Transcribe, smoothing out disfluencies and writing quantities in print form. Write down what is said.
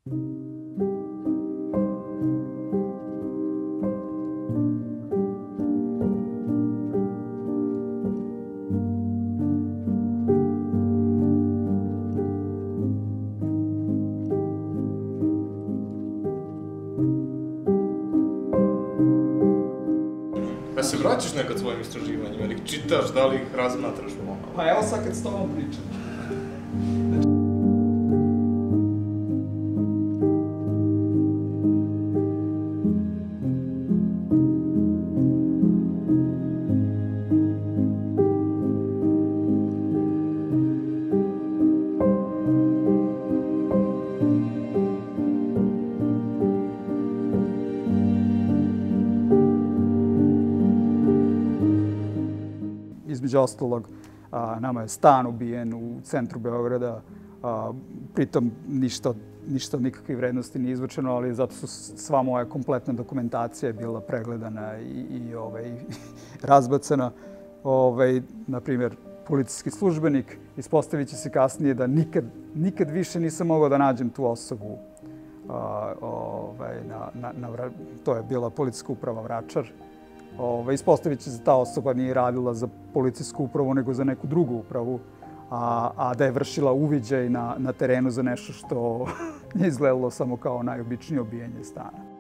Da se vraćaš nekad svojim istraživanjima, ili ih čitaš, da li ih razmatraš pomalo? Pa evo sad kad s tobom pričam. Između ostalog, nama je stan ubijen u centru Beograda, pritom ništa od nikakve vrednosti nije izvučeno, ali zato su sva moja kompletna dokumentacija bila pregledana i razbacana. Naprimjer, policijski službenik, ispostavit će se kasnije da nikad više nisam mogao da nađem tu osobu. To je bila policijska uprava Vračar. Ispostavit će se da ta osoba nije radila za policijsku upravu, nego za neku drugu upravu, a da je vršila uviđaj na terenu za nešto što je izgledalo samo kao najobičnije obijenje stana.